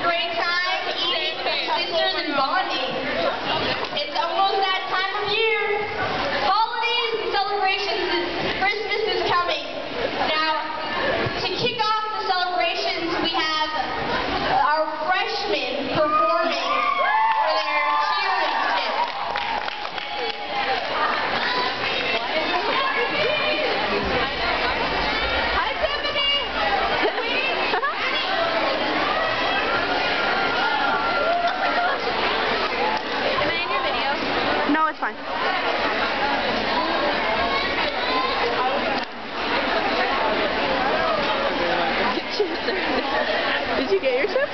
great time eating sisters and bonding. It's almost that time of year. Holidays and celebrations, Christmas is coming. Now, to kick off the celebrations, we have our freshmen performing for their cheerleading kit. No, it's fine. Did you get your chips?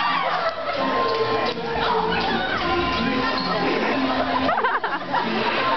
Ha ha ha!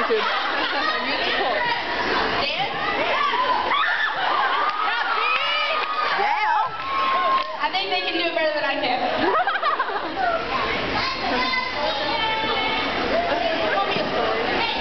attitude. Musical. Dance? Yeah. I think they can do it better than I can. Tell me a story.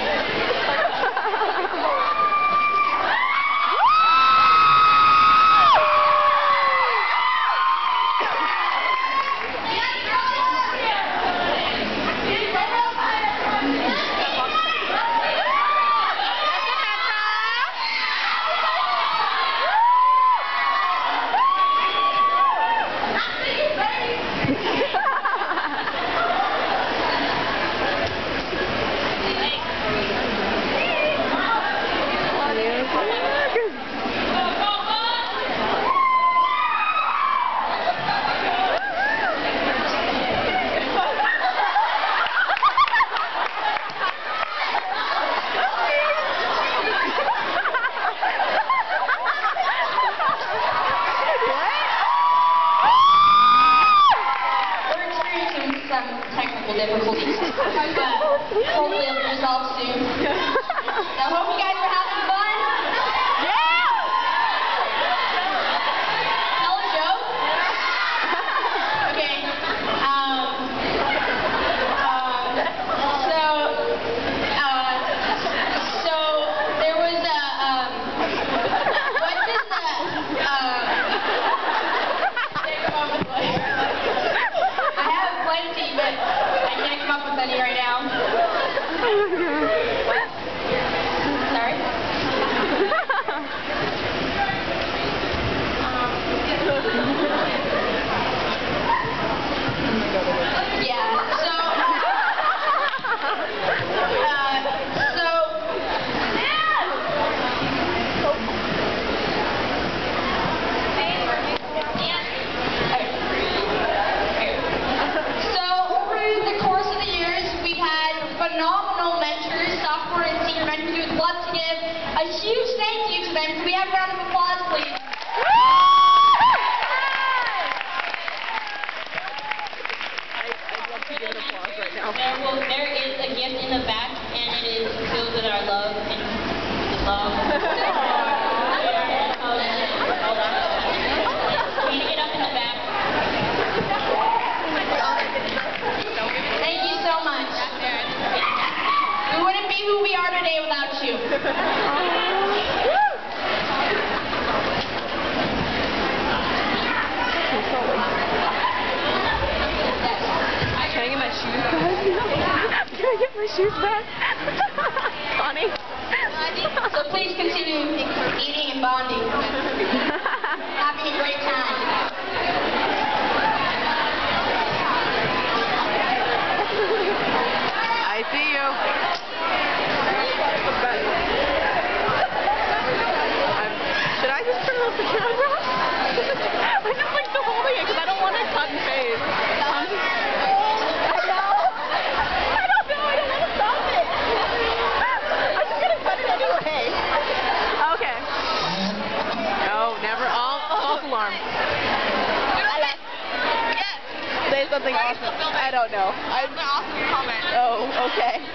Difficulties, but hopefully it'll be resolved soon. So I hope you guys are having fun. Yeah! Tell a joke? Okay. So there was a, what does I have plenty, but I can't come up with any right now. Sorry? Yeah, phenomenal mentors, sophomore and senior mentors. We would love to give a huge thank you to them. Can we have a round of applause, please? I'd love to give an applause right now. There is a gift in the back, and it is filled with our love and love. Can you get up in the back? Thank you so much. We wouldn't be who we are today without you. Can I get my shoes back? Can I get my shoes back? Funny. So please continue eating and bonding. Having a great time. I see you. Should I just turn off the camera? I just like to holding it because I don't want to cut and fade. I don't want to stop it. I'm just going to cut it anyway. Okay. No, never. False alarm. Say something awesome. I don't know. Awesome comment. Oh, okay.